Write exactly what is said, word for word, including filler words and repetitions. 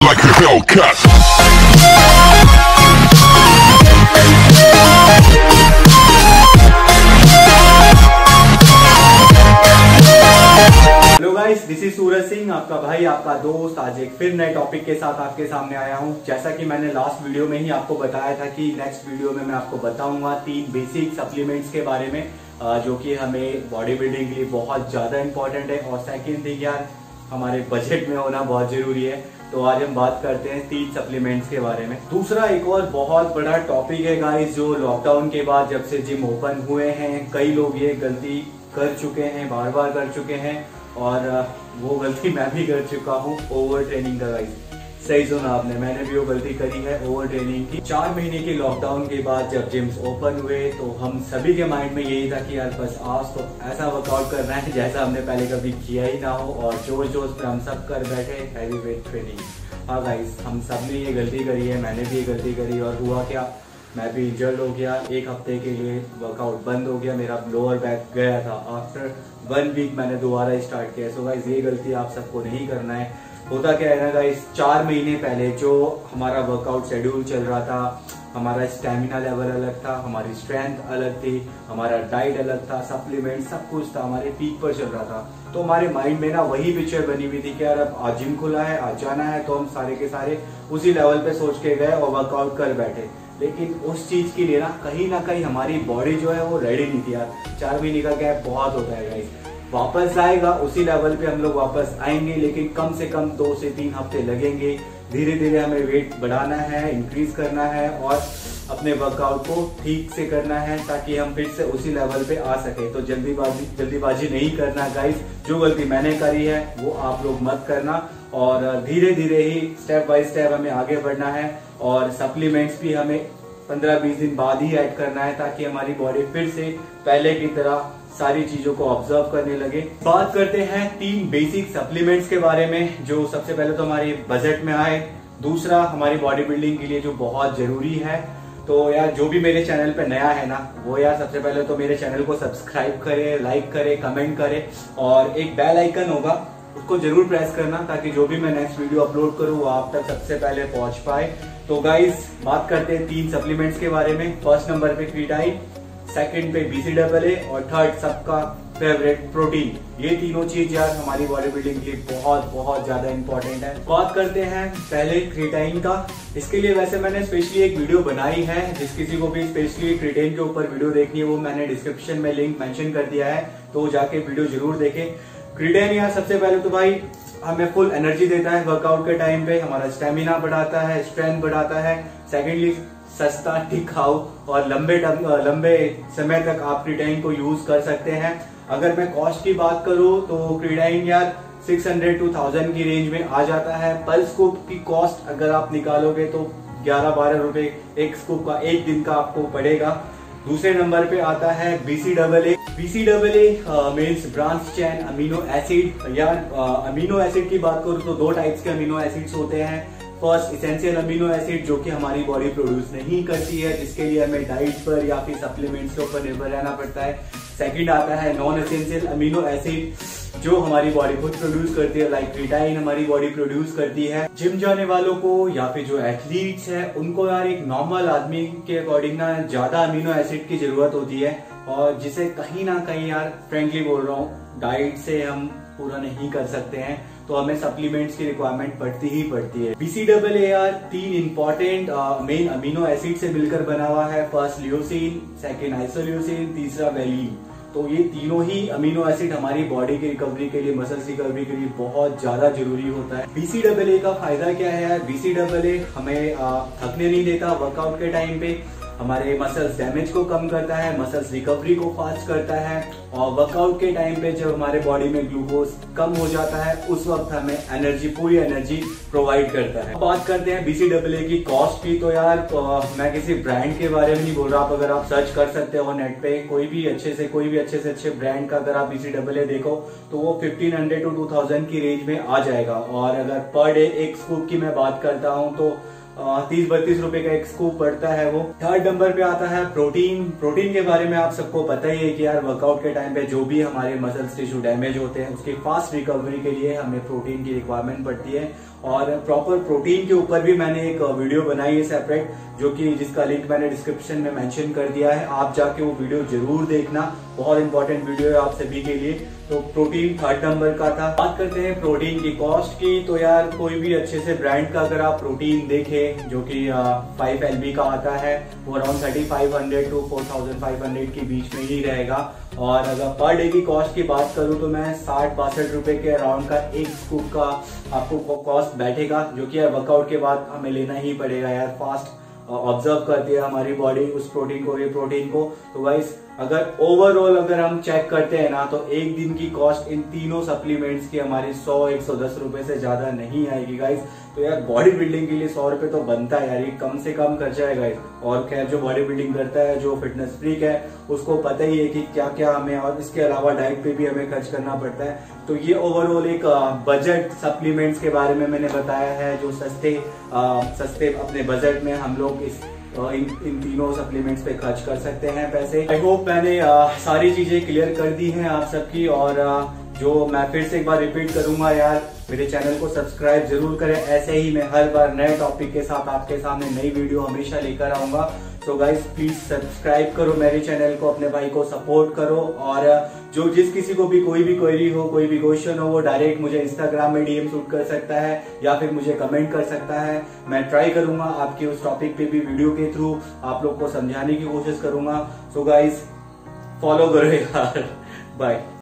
like a Hellcat. Hello guys, this is Suraj Singh, आपका भाई, आपका दोस्त। आज एक फिर नए टॉपिक के साथ आपके सामने आया हूं। जैसा कि मैंने लास्ट वीडियो में ही आपको बताया था कि नेक्स्ट वीडियो में मैं आपको बताऊंगा तीन बेसिक सप्लीमेंट्स के बारे में जो कि हमें बॉडी बिल्डिंग के लिए बहुत ज्यादा इंपॉर्टेंट है। और सेकेंड थिंग यार, हमारे बजट में होना बहुत जरूरी है। तो आज हम बात करते हैं तीन सप्लीमेंट्स के बारे में। दूसरा एक और बहुत बड़ा टॉपिक है गाइस, जो लॉकडाउन के बाद जब से जिम ओपन हुए हैं, कई लोग ये गलती कर चुके हैं, बार बार कर चुके हैं, और वो गलती मैं भी कर चुका हूँ, ओवर ट्रेनिंग का। गाइस सही सुना आपने, मैंने भी वो गलती करी है, ओवर ट्रेनिंग की। चार महीने के लॉकडाउन के बाद जब जिम्स ओपन हुए तो हम सभी के माइंड में यही था कि यार बस आज तो ऐसा वर्कआउट करना है जैसा हमने पहले कभी किया ही ना हो, और जोश जोश पे हम सब कर बैठे हैवी वेट ट्रेनिंग। हाँ गाइस, हम सब ने ये गलती करी है, मैंने भी ये गलती करी, और हुआ क्या, मैं भी इंजर्ड हो गया। एक हफ्ते के लिए वर्कआउट बंद हो गया, मेरा लोअर बैक गया था। आफ्टर वन वीक मैंने दोबारा स्टार्ट किया। सो गाइस, ये गलती आप सबको नहीं करना है। होता क्या है ना गाइस, चार महीने पहले जो हमारा वर्कआउट शेड्यूल चल रहा था, हमारा स्टेमिना लेवल अलग था, हमारी स्ट्रेंथ अलग थी, हमारा डाइट अलग था, सप्लीमेंट सब कुछ था, हमारे पीक पर चल रहा था। तो हमारे माइंड में ना वही पिक्चर बनी हुई थी कि यार अब आज जिम खुला है, आज जाना है, तो हम सारे के सारे उसी लेवल पे सोच के गए और वर्कआउट कर बैठे। लेकिन उस चीज के लिए ना कहीं ना कहीं हमारी बॉडी जो है वो रेडी नहीं थी यार। चार महीने का गैप बहुत होता है गाइस, वापस आएगा उसी लेवल पे हम लोग वापस आएंगे, लेकिन कम से कम दो से तीन हफ्ते लगेंगे। धीरे धीरे हमें वेट बढ़ाना है, इंक्रीज करना है, और अपने वर्कआउट को ठीक से करना है ताकि हम फिर से उसी लेवल पे आ सके। तो जल्दीबाजी जल्दीबाजी नहीं करना गाइस। जो गलती मैंने करी है वो आप लोग मत करना, और धीरे धीरे ही स्टेप बाय स्टेप हमें आगे बढ़ना है। और सप्लीमेंट्स भी हमें पंद्रह बीस दिन बाद ही ऐड करना है ताकि हमारी बॉडी फिर से पहले की तरह सारी चीजों को ऑब्जर्व करने लगे। बात करते हैं तीन बेसिक सप्लीमेंट्स के बारे में, जो सबसे पहले तो हमारे बजट में आए, दूसरा हमारी बॉडी बिल्डिंग के लिए जो बहुत जरूरी है। तो यार जो भी मेरे चैनल पे नया है ना, वो यार सबसे पहले तो मेरे चैनल को सब्सक्राइब करे, लाइक करे, कमेंट करे, और एक बेल आइकन होगा उसको जरूर प्रेस करना ताकि जो भी मैं नेक्स्ट वीडियो अपलोड करूँ वो आप तक सबसे पहले पहुंच पाए। तो गाइस बात करते हैं तीन सप्लीमेंट्स के बारे में। फर्स्ट नंबर पे क्रीटाइन, सेकंड पे बी सी डबल ए, और थर्ड सबका फेवरेट प्रोटीन। ये तीनों चीज यार हमारी बॉडी बिल्डिंग के लिए बहुत बहुत ज्यादा इंपॉर्टेंट है। बात करते हैं पहले क्रीटाइन का। इसके लिए वैसे मैंने स्पेशली एक वीडियो बनाई है, जिस किसी को भी स्पेशली क्रीटाइन के ऊपर वीडियो देखनी है वो मैंने डिस्क्रिप्शन में लिंक मेंशन कर दिया है, तो जाके वीडियो जरूर देखें। क्रीटाइन यार सबसे पहले तो भाई हमें फुल एनर्जी देता है वर्कआउट के टाइम पे, हमारा स्टेमिना बढ़ाता है, स्ट्रेंथ बढ़ाता है। सेकेंडली सस्ता, टिकाऊ और लंबे लंबे समय तक आप क्रीटाइन को यूज कर सकते हैं। अगर मैं कॉस्ट की बात करूं तो क्रीटाइन यार छह सौ टू थाउजेंड की रेंज में आ जाता है। पर स्कूप की कॉस्ट अगर आप निकालोगे तो ग्यारह बारह रुपए एक स्कूप का एक दिन का आपको पड़ेगा। दूसरे नंबर पे आता है B C double A. B C double A means branch chain amino acid. यार अमीनो एसिड की बात करूं तो दो टाइप्स के अमीनो एसिड्स होते हैं। फर्स्ट इसेंशियल अमीनो एसिड, जो कि हमारी बॉडी प्रोड्यूस नहीं करती है, जिसके लिए हमें डाइट पर या फिर सप्लीमेंट्स के ऊपर निर्भर रहना पड़ता है। सेकंड आता है नॉन एसेंशियल अमीनो एसिड, जो हमारी बॉडी खुद प्रोड्यूस करती है, लाइक क्रीटाइन हमारी बॉडी प्रोड्यूस करती है। जिम जाने वालों को या फिर जो एथलीट्स है उनको यार एक नॉर्मल आदमी के अकॉर्डिंग ना ज्यादा अमीनो एसिड की जरूरत होती है, और जिसे कहीं ना कहीं यार फ्रेंकली बोल रहा हूँ डाइट से हम पूरा नहीं कर सकते हैं, तो हमें सप्लीमेंट्स की रिक्वायरमेंट पड़ती ही पड़ती है। बी सी डबल ए यार तीन इंपॉर्टेंट मेन अमीनो एसिड से मिलकर बना हुआ है। फर्स्ट ल्यूसीन, सेकंड आइसोल्यूसीन, तीसरा वेलिन। तो ये तीनों ही अमीनो एसिड हमारी बॉडी की रिकवरी के लिए, मसल्स रिकवरी के लिए बहुत ज्यादा जरूरी होता है। बी सी डबल ए का फायदा क्या है यार, बी सी डबल ए हमें थकने नहीं देता वर्कआउट के टाइम पे, हमारे मसल्स डैमेज को कम करता है, मसल्स रिकवरी को फास्ट करता है, और वर्कआउट के टाइम पे जब हमारे बॉडी में ग्लूकोज कम हो जाता है उस वक्त हमें एनर्जी, पूरी एनर्जी प्रोवाइड करता है। बात करते हैं बी सी डबल ए की कॉस्ट की। तो यार तो मैं किसी ब्रांड के बारे में नहीं बोल रहा, आप अगर आप सर्च कर सकते हो नेट पे, कोई भी अच्छे से कोई भी अच्छे से अच्छे ब्रांड का अगर आप बी सी डबल ए देखो तो वो fifteen hundred to two thousand की रेंज में आ जाएगा। और अगर पर डे एक स्कूप की मैं बात करता हूँ तो तीस बत्तीस रुपए का एक स्कूप पड़ता है वो। थर्ड नंबर पे आता है प्रोटीन। प्रोटीन के बारे में आप सबको पता ही है कि यार वर्कआउट के टाइम पे जो भी हमारे मसल्स टिश्यू डैमेज होते हैं उसकी फास्ट रिकवरी के लिए हमें प्रोटीन की रिक्वायरमेंट पड़ती है। और प्रॉपर प्रोटीन के ऊपर भी मैंने एक वीडियो बनाई है सेपरेट, जो कि जिसका लिंक मैंने डिस्क्रिप्शन में मेंशन कर दिया है। आप जाके वो वीडियो जरूर देखना, बहुत इंपॉर्टेंट वीडियो है आप सभी के लिए। तो प्रोटीन थर्ड नंबर का था। बात करते हैं प्रोटीन की कॉस्ट की। तो यार कोई भी अच्छे से ब्रांड का अगर आप प्रोटीन देखें जो कि फाइव एल बी का आता है, वो around thirty five hundred to four thousand five hundred के बीच में ही रहेगा। और अगर पर डे की कॉस्ट की बात करूं तो मैं साठ बासठ रुपए के अराउंड का एक स्कूप का आपको कॉस्ट बैठेगा, जो कि यार वर्कआउट के बाद हमें लेना ही पड़ेगा यार। फास्ट ऑब्जर्व करती है हमारी बॉडी उस प्रोटीन को, वे प्रोटीन को। तो गाइस अगर ओवरऑल अगर हम चेक करते हैं ना, तो एक दिन की कॉस्ट इन तीनों सप्लीमेंट्स की हमारी सौ एक सौ दस रुपए से ज्यादा नहीं आएगी गाइस। तो यार बॉडी बिल्डिंग के लिए सौ रुपए तो बनता है यार, ये कम से कम खर्चा है गाइस। और खैर जो बॉडी बिल्डिंग करता है, जो फिटनेस फ्रीक है, उसको पता ही है कि क्या क्या हमें, और इसके अलावा डाइट पे भी हमें खर्च करना पड़ता है। तो ये ओवरऑल एक बजट सप्लीमेंट्स के बारे में मैंने बताया है, जो सस्ते आ, सस्ते अपने बजट में हम लोग इस इन इन तीनों सप्लीमेंट्स पे खर्च कर सकते हैं पैसे। आई होप मैंने आ, सारी चीजें क्लियर कर दी हैं आप सबकी। और आ, जो मैं फिर से एक बार रिपीट करूंगा यार, मेरे चैनल को सब्सक्राइब जरूर करें। ऐसे ही मैं हर बार नए टॉपिक के साथ आपके सामने नई वीडियो हमेशा लेकर आऊंगा। सो गाइस प्लीज सब्सक्राइब करो मेरे चैनल को, अपने भाई को सपोर्ट करो। और जो जिस किसी को भी कोई भी क्वेरी हो, कोई भी क्वेश्चन हो, वो डायरेक्ट मुझे इंस्टाग्राम में डीएम शूट कर सकता है या फिर मुझे कमेंट कर सकता है। मैं ट्राई करूंगा आपके उस टॉपिक पे भी वीडियो के थ्रू आप लोग को समझाने की कोशिश करूंगा। सो गाइस फॉलो करो यार, बाय।